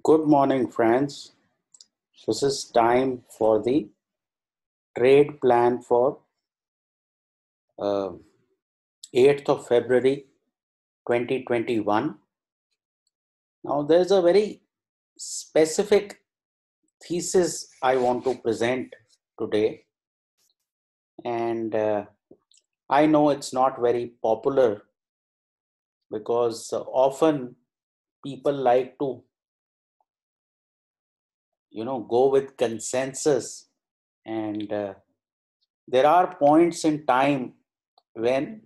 Good morning, friends. This is time for the trade plan for uh, 8th of February 2021. Now, there's a very specific thesis I want to present today, and I know it's not very popular because often people like to, go with consensus, and there are points in time when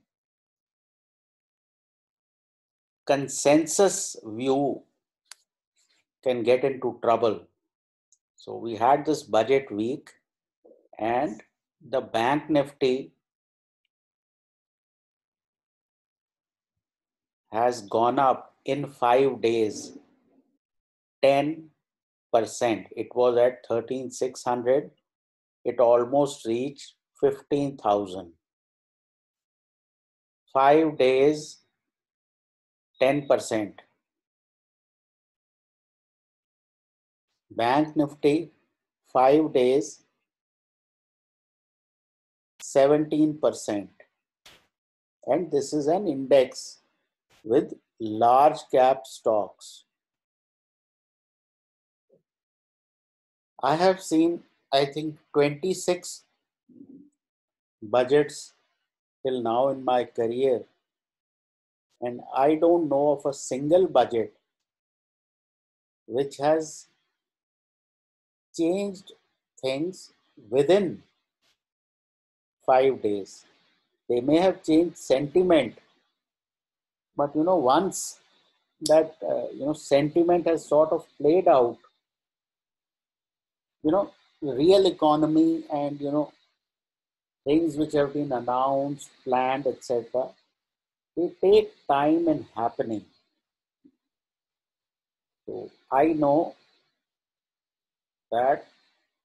consensus view can get into trouble. So we had this budget week and the bank nifty has gone up in 5 days 10%. It was at 13,600. It almost reached 15,000. 5 days 10%. Bank nifty 5 days 17%. And this is an index with large cap stocks. I have seen, I think, 26 budgets till now in my career, and I don't know of a single budget which has changed things within 5 days. They may have changed sentiment, but once that sentiment has sort of played out, real economy and things which have been announced, planned, etc. They take time in happening. So I know that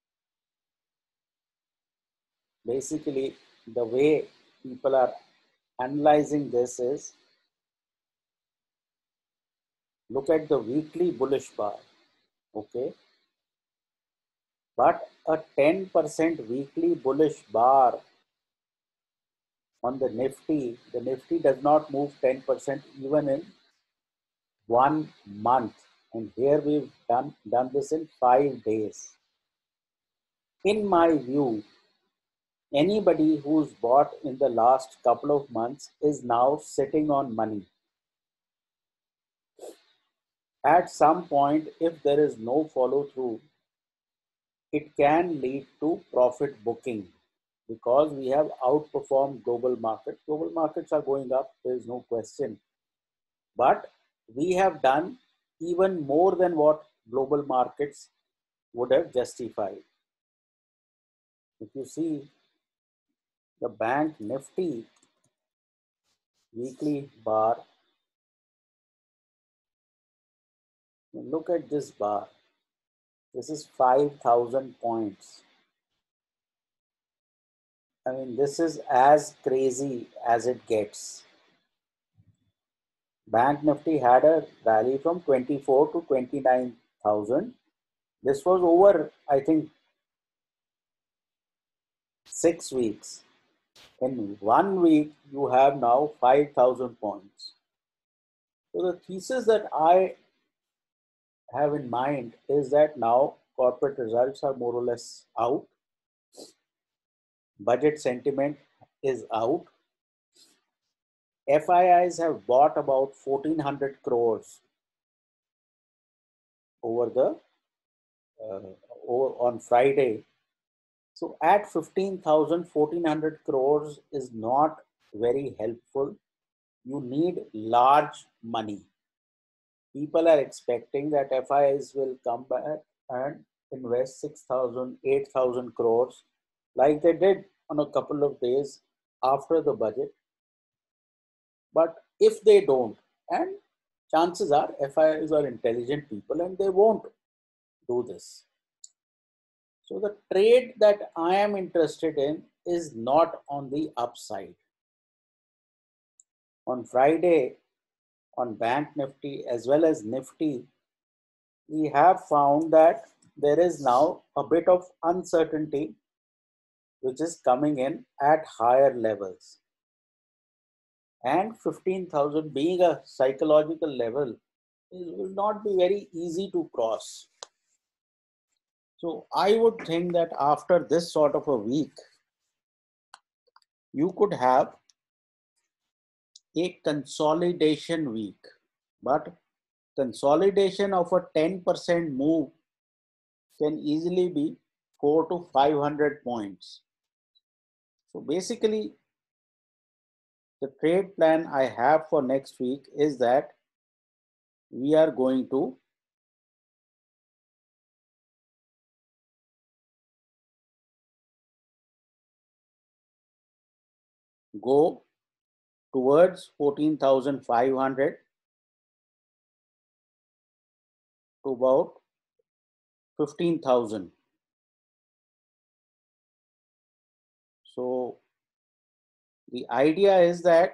basically the way people are analyzing this is look at the weekly bullish bar, okay? But a 10% weekly bullish bar on the Nifty does not move 10% even in 1 month. And here we've done this in 5 days. In my view, anybody who's bought in the last couple of months is now sitting on money. At some point, if there is no follow through, it can lead to profit booking because we have outperformed global markets. Global markets are going up, there is no question. But we have done even more than what global markets would have justified. If you see the bank nifty weekly bar, look at this bar. This is 5,000 points. I mean, this is as crazy as it gets. Bank Nifty had a rally from 24 to 29,000. This was over, I think, 6 weeks. In 1 week, you have now 5,000 points. So the thesis that I have in mind is that now corporate results are more or less out. Budget sentiment is out. FIIs have bought about 1,400 crores over the on Friday. So at 15,000, 1,400 crores is not very helpful. You need large money. People are expecting that FIIs will come back and invest 6,000, 8,000 crores like they did on a couple of days after the budget. But if they don't, and chances are FIIs are intelligent people and they won't do this. So the trade that I am interested in is not on the upside. On Friday, on Bank Nifty as well as Nifty, we have found that there is now a bit of uncertainty which is coming in at higher levels. And 15,000 being a psychological level will not be very easy to cross. So I would think that after this sort of a week, you could have a consolidation week, but consolidation of a 10% move can easily be 4 to 500 points. So basically, the trade plan I have for next week is that we are going to go towards 14,500 to about 15,000. So the idea is that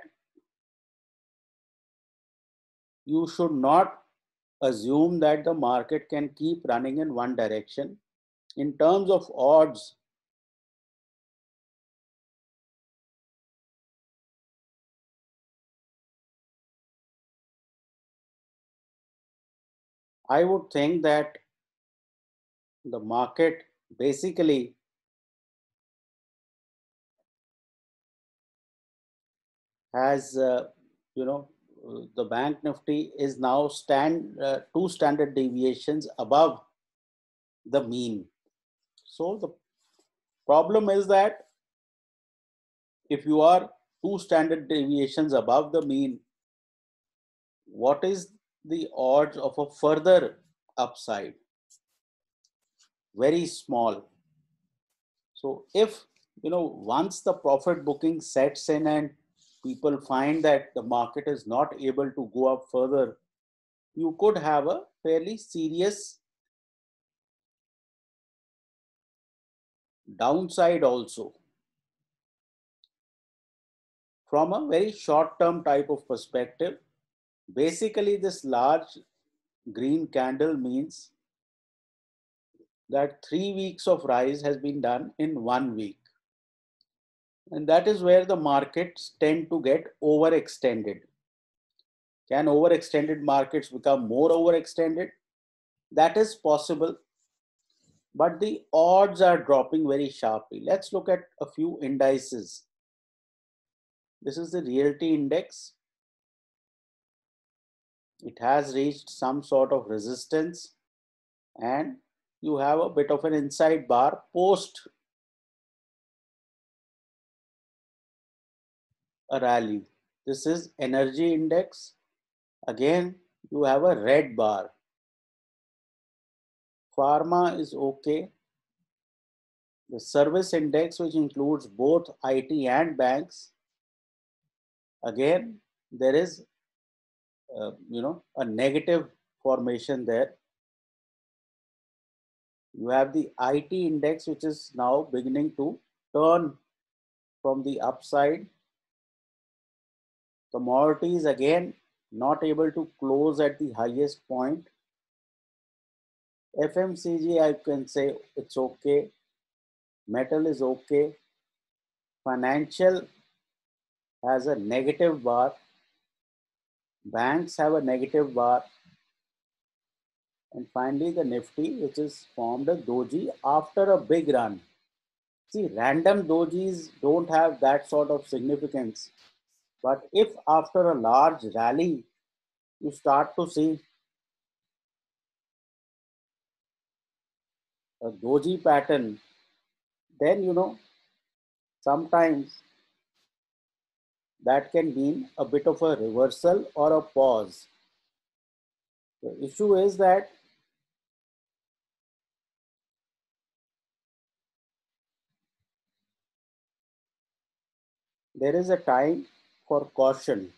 you should not assume that the market can keep running in one direction. In terms of odds, I would think that the market basically has, the bank nifty is now two standard deviations above the mean. So the problem is that if you are two standard deviations above the mean, what is the odds of a further upside? Very small. So if, once the profit booking sets in and people find that the market is not able to go up further, you could have a fairly serious downside also. From a very short term type of perspective, basically this large green candle means that 3 weeks of rise has been done in 1 week. And that is where the markets tend to get overextended. Can overextended markets become more overextended? That is possible, but the odds are dropping very sharply. Let's look at a few indices. This is the realty index. It has reached some sort of resistance and you have a bit of an inside bar post a rally. This is energy index. Again, you have a red bar. Pharma is okay. The service index, which includes both IT and banks, again, there is a negative formation there. You have the IT index, which is now beginning to turn from the upside. Commodities again not able to close at the highest point. FMCG, I can say it's okay. Metal is okay. Financial has a negative bar. Banks have a negative bar. And finally, the Nifty, which is formed a doji after a big run. See, random dojis don't have that sort of significance. But if after a large rally, you start to see a doji pattern, then sometimes that can mean a bit of a reversal or a pause. The issue is that there is a time for caution.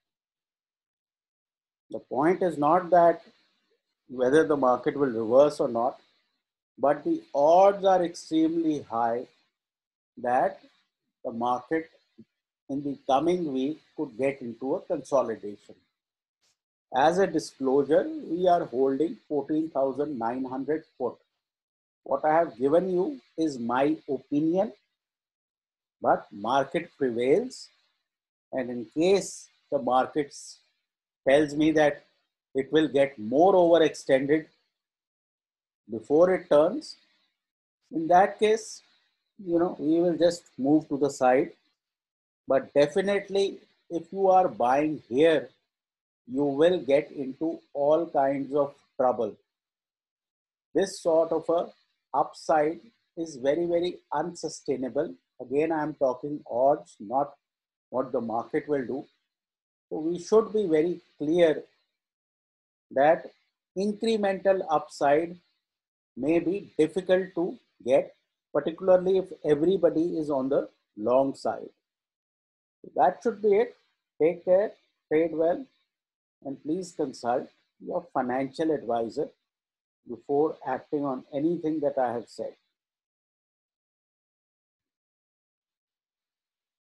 The point is not that whether the market will reverse or not, but the odds are extremely high that the market in the coming week could get into a consolidation. As a disclosure, we are holding 14,900 put. What I have given you is my opinion, but market prevails. And in case the market tells me that it will get more overextended before it turns, in that case, we will just move to the side. But definitely, if you are buying here, you will get into all kinds of trouble. This sort of a upside is very, very unsustainable. Again, I am talking odds, not what the market will do. So we should be very clear that incremental upside may be difficult to get, particularly if everybody is on the long side. So that should be it. Take care, trade well, and please consult your financial advisor before acting on anything that I have said.